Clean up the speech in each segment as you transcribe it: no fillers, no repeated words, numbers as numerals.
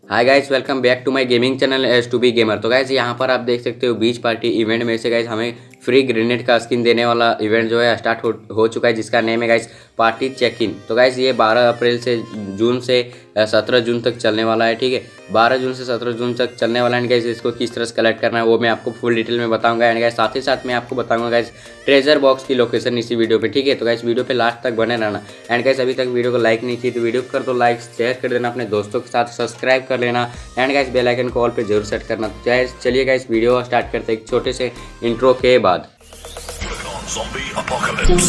Hi guys, welcome back to my gaming channel S two B gamer. तो guys यहाँ पर आप देख सकते हो बीच पार्टी इवेंट में से गाइस हमें फ्री ग्रेनेड का स्किन देने वाला इवेंट जो है स्टार्ट हो चुका है, जिसका नेम है गाइस पार्टी चेक इन। तो गाइस ये 12 अप्रैल से जून से 17 जून तक चलने वाला है। ठीक है, 12 जून से 17 जून तक चलने वाला है गाइस। इसको किस तरह से कलेक्ट करना है वो मैं आपको फुल डिटेल में बताऊंगा। एंड गाइस साथ ही साथ मैं आपको बताऊंगा गाइस ट्रेजर बॉक्स की लोकेशन इसी वीडियो पे। ठीक है, तो गाइस वीडियो पे लास्ट तक बने रहना। एंड गाइस अभी तक वीडियो को लाइक नहीं की तो वीडियो कर दो लाइक, शेयर कर देना अपने दोस्तों के साथ, सब्सक्राइब कर लेना एंड गाइस बेल आइकन को ऑल पे जरूर सेट करना। तो चलिए गाइस वीडियो स्टार्ट करते हैं एक छोटे से इंट्रो के बाद। Zombie apocalypse.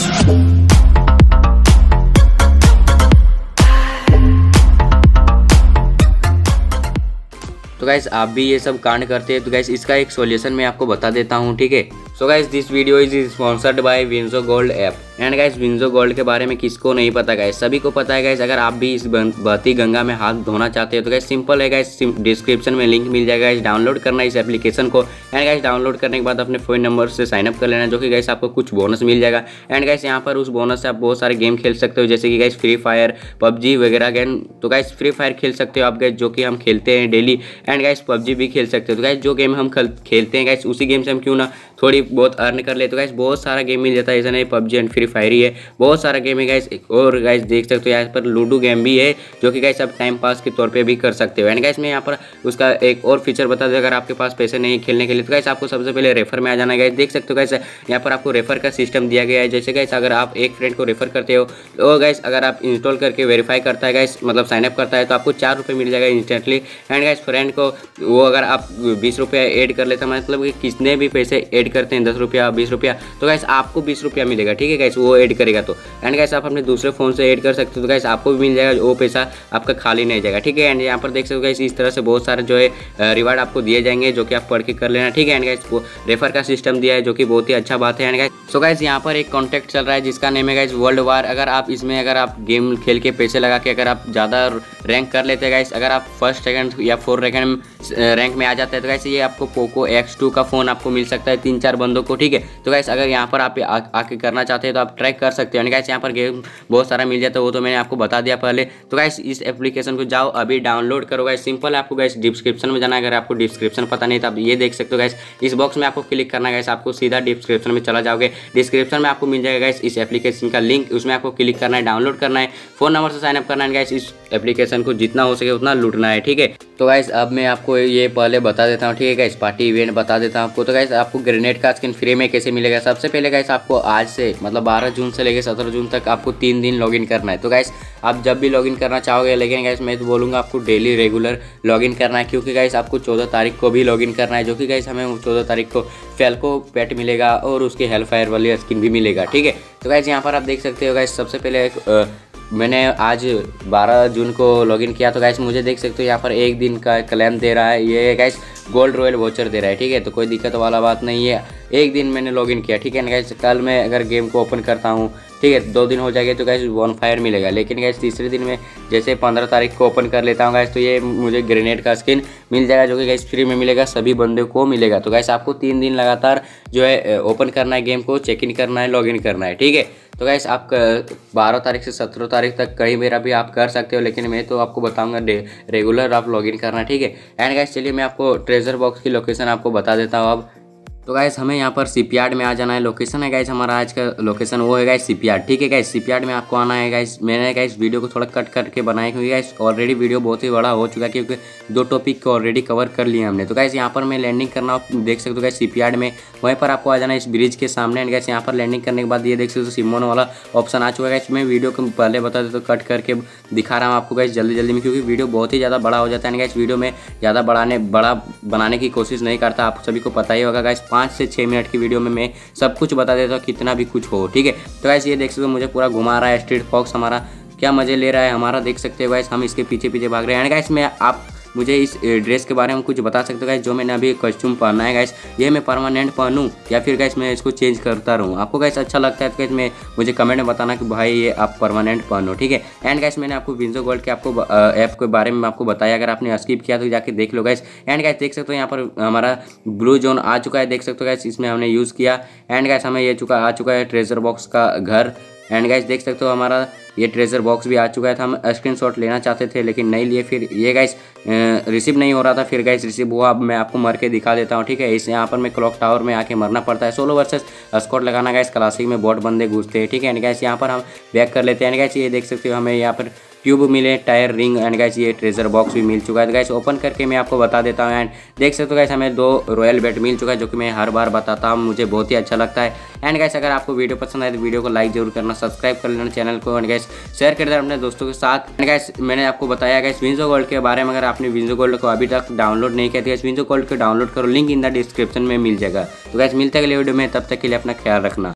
तो गाइस आप भी ये सब कांड करते हैं तो गाइस इसका एक सॉल्यूशन मैं आपको बता देता हूँ। ठीक है, so guys this video is sponsored by WinZO gold app. And guys WinZO gold के बारे में किसको नहीं पता गाइस, सभी को पता है गाइस। अगर आप भी इस बहती गंगा में हाथ धोना चाहते हो तो गाइस सिंपल है गाइस, डिस्क्रिप्शन में लिंक मिल जाएगा गाइस। डाउनलोड करना इस एप्लीकेशन को एंड गाइस डाउनलोड करने के बाद अपने फोन नंबर से साइन अप कर लेना, जो कि गाइस आपको कुछ बोनस मिल जाएगा। एंड गाइस यहाँ पर उस बोनस से आप बहुत सारे गेम खेल सकते हो, जैसे कि गाइस फ्री फायर, पबजी वगैरह गेम। तो गाइस फ्री फायर खेल सकते हो आप गाइस, जो कि हम खेलते हैं डेली। एंड गाइस पबजी भी खेल सकते हो। तो गाइस जो गेम हम खेलते हैं गाइस उसी गेम से हम क्यों ना थोड़ी बहुत अर्न कर ले। तो गाइस बहुत सारा गेम मिल जाता है, ऐसा नहीं पबजी एंड फ्री फायर ही है, बहुत सारा गेम है गाइस। और गाइस देख सकते हो यहाँ पर लूडो गेम भी है, जो कि गाइस आप टाइम पास के तौर पे भी कर सकते हो। एंड गाइस मैं यहाँ पर उसका एक और फीचर बता दूं, अगर आपके पास पैसे नहीं खेलने के लिए तो गाइस आपको सबसे पहले रेफर में आ जाना है गाइस। देख सकते हो गाइस यहाँ पर आपको रेफर का सिस्टम दिया गया है। जैसे गाइस अगर आप एक फ्रेंड को रेफर करते हो तो गाइस अगर आप इंस्टॉल करके वेरीफाई करता है गाइस, मतलब साइनअप करता है, तो आपको 4 रुपये मिल जाएगा इंस्टेंटली। एंड गाइस फ्रेंड को वो अगर आप 20 रुपया ऐड कर लेते हैं, मतलब कि कितने भी पैसे ऐड करते हैं 10 रुपया 20 रुपया, तो गाइस आपको 20 रुपया मिलेगा। ठीक है गाइस, वो ऐड करेगा तो। एंड गाइस आप अपने दूसरे फोन से ऐड कर सकते हो तो गाइस आपको भी मिल जाएगा, वो पैसा आपका खाली नहीं जाएगा। ठीक है, एंड यहाँ पर देख सकते हो गाइस इस तरह से बहुत सारे जो है रिवार्ड आपको दिए जाएंगे, जो कि आप पढ़ के कर लेना। ठीक है, एंड गाइस वो रेफर का सिस्टम दिया है, जो कि बहुत ही अच्छा बात है। एंड गाइस सो गाइस यहाँ पर एक कॉन्टेक्ट चल रहा है जिसका नेम है गाइस वर्ल्ड वार। अगर आप इसमें अगर आप गेम खेल के पैसे लगा के अगर आप ज़्यादा रैंक कर लेते हैं गाइस, अगर आप फर्स्ट सेकंड या 4 रैंक में आ जाते हैं तो गाइस ये आपको पोको X2 का फ़ोन आपको मिल सकता है 3-4 बंदों को। ठीक है, तो गाइस अगर यहाँ पर आप आके करना चाहते हैं तो आप ट्राई कर सकते हो। गाइस यहाँ पर गेम बहुत सारा मिल जाता है, वो तो मैंने आपको बता दिया पहले। तो गाइस इस एप्लीकेशन को जाओ अभी डाउनलोड करो गाइस, सिंपल है। आपको गाइस डिस्क्रिप्शन में जाना है, अगर आपको डिस्क्रिप्शन पता नहीं तो आप ये देख सकते हो गाइस, इस बॉक्स में आपको क्लिक करना है गाइस, आपको सीधा डिस्क्रिप्शन में चला जाओगे। डिस्क्रिप्शन में आपको मिल जाएगा गाइस इस एप्लीकेशन का लिंक, उसमें आपको क्लिक करना है, डाउनलोड करना है, फोन नंबर से साइन अप करना है गाइस। इस एप्लीकेशन को जितना हो सके उतना लूटना है। ठीक है, तो गाइस अब मैं आपको ये पहले बता देता हूँ। ठीक है गाइस, पार्टी इवेंट बता देता हूँ आपको। तो गाइस आपको ग्रेनेड का स्किन फ्री में कैसे मिलेगा, सबसे पहले गाइस आपको आज से मतलब 12 जून से लेकर 17 जून तक आपको 3 दिन लॉगिन करना है। तो गाइस आप जब भी लॉगिन करना चाहोगे, लेकिन गाइस मैं तो बोलूँगा आपको डेली रेगुलर लॉगिन करना है, क्योंकि गाइस आपको 14 तारीख को भी लॉगिन करना है, जो कि गाइस हमें 14 तारीख को फेल्को पेट मिलेगा और उसके हेल फायर वाली स्किन भी मिलेगा। ठीक है, तो गाइस यहाँ पर आप देख सकते हो गाइस सबसे पहले मैंने आज 12 जून को लॉगिन किया। तो गाइस मुझे देख सकते हो यहाँ पर एक दिन का क्लेम दे रहा है, ये गाइस गोल्ड रॉयल वोचर दे रहा है। ठीक है, तो कोई दिक्कत वाला बात नहीं है, एक दिन मैंने लॉगिन किया। ठीक है ना गाइस, कल मैं अगर गेम को ओपन करता हूँ, ठीक है 2 दिन हो जाएंगे तो गाइस वन फायर मिलेगा। लेकिन गाइस तीसरे दिन में जैसे 15 तारीख को ओपन कर लेता हूँ गाइस, तो ये मुझे ग्रेनेड का स्किन मिल जाएगा, जो कि गाइस फ्री में मिलेगा, सभी बंदों को मिलेगा। तो गाइस आपको 3 दिन लगातार जो है ओपन करना है, गेम को चेक इन करना है, लॉगिन करना है। ठीक है, तो गाइस आप 12 तारीख से 17 तारीख तक कहीं मेरा भी आप कर सकते हो, लेकिन मैं तो आपको बताऊंगा रेगुलर आप लॉगिन करना। ठीक है, एंड गाइस चलिए मैं आपको ट्रेजर बॉक्स की लोकेशन आपको बता देता हूँ अब। तो गाइस हमें यहाँ पर शिपयार्ड में आ जाना है। लोकेशन है गाइस हमारा आज का लोकेशन वो है गाइस शिपयार्ड। ठीक है गाइस, शिपयार्ड में आपको आना है गाइस। मैंने गाइस वीडियो को थोड़ा कट करके बनाया, क्योंकि गाइस ऑलरेडी वीडियो बहुत ही बड़ा हो चुका है, क्योंकि 2 टॉपिक को ऑलरेडी कवर कर लिया हमने। तो गाइस यहाँ पर मैं लैंडिंग करना देख सकते हो गाइस शिपयार्ड में, वहीं पर आपको आ जाना है इस ब्रिज के सामने। एंड गाइस यहाँ पर लैंडिंग करने के बाद ये देख सकते हो सिमोन वाला ऑप्शन आ चुका है गाइस। मैं वीडियो को पहले बता देता हूँ, कट करके दिखा रहा हूँ आपको गाइस जल्दी में, क्योंकि वीडियो बहुत ही ज़्यादा बड़ा हो जाता है। गाइस वीडियो में ज़्यादा बड़ा बनाने की कोशिश नहीं करता, आप सभी को पता ही होगा गाइस। 5 से 6 मिनट वीडियो में मैं सब कुछ बता देता हूँ, कितना भी कुछ हो। ठीक है, तो गाइस ये देख सकते हो मुझे पूरा घुमा रहा है, स्ट्रीट फॉक्स हमारा क्या मजे ले रहा है हमारा, देख सकते हो गाइस हम इसके पीछे भाग रहे हैं। गाइस मैं आप मुझे इस ड्रेस के बारे में कुछ बता सकते हो गाइस, जो मैंने अभी कॉस्ट्यूम पहना है गाइस, ये मैं परमानेंट पहनूं या फिर गाइस मैं इसको चेंज करता रहूं। आपको गाइस अच्छा लगता है तो गाइस मुझे कमेंट में बताना कि भाई ये आप परमानेंट पहनो। ठीक है, एंड गाइस मैंने आपको विंजो गोल्ड के आपको ऐप के बारे में आपको बताया, अगर आपने स्किप किया तो जाके देख लो गाइस। एंड गाइस देख सकते हो यहाँ पर हमारा ब्लू जोन आ चुका है, देख सकते हो गाइस इसमें हमने यूज़ किया। एंड गाइस हमें ये आ चुका है ट्रेजर बॉक्स का घर। एंड गाइस देख सकते हो हमारा ये ट्रेजर बॉक्स भी आ चुका है। हम स्क्रीनशॉट लेना चाहते थे लेकिन नहीं लिए, फिर ये गाइस रिसीव नहीं हो रहा था, फिर गाइस रिसीव हुआ। अब मैं आपको मर के दिखा देता हूँ, ठीक है। इस यहाँ पर मैं क्लॉक टावर में आके मरना पड़ता है। सोलो वर्सेस स्क्वाड लगाना गाइस, क्लासिक में बहुत बंदे घुसते हैं, ठीक है। एंड गाइस यहाँ पर हम बैक कर लेते हैं। एंड गाइस ये देख सकते हो हमें यहाँ पर क्यूब मिले, टायर, रिंग एंड गाइस ये ट्रेजर बॉक्स भी मिल चुका है। गाइस ओपन करके मैं आपको बता देता हूँ। एंड देख सकते हो गाइस हमें 2 रॉयल बेट मिल चुका है, जो कि मैं हर बार बताता हूँ, मुझे बहुत ही अच्छा लगता है। एंड गाइस अगर आपको वीडियो पसंद आए तो वीडियो को लाइक जरूर करना, सब्सक्राइब कर लेना चैनल को, एंड गाइस शेयर कर देना अपने दोस्तों के साथ। एंड गाइस मैंने आपको बताया गाइस विंजो गोल्ड के बारे में, अगर आपने विंजो गोल्ड को अभी तक डाउनलोड नहीं किया तो गाइस विंजो गोल्ड को डाउनलोड करो, लिंक इन द डिस्क्रिप्शन में मिल जाएगा। तो गाइस मिलते हैं अगले वीडियो में, तब तक के लिए अपना ख्याल रखना।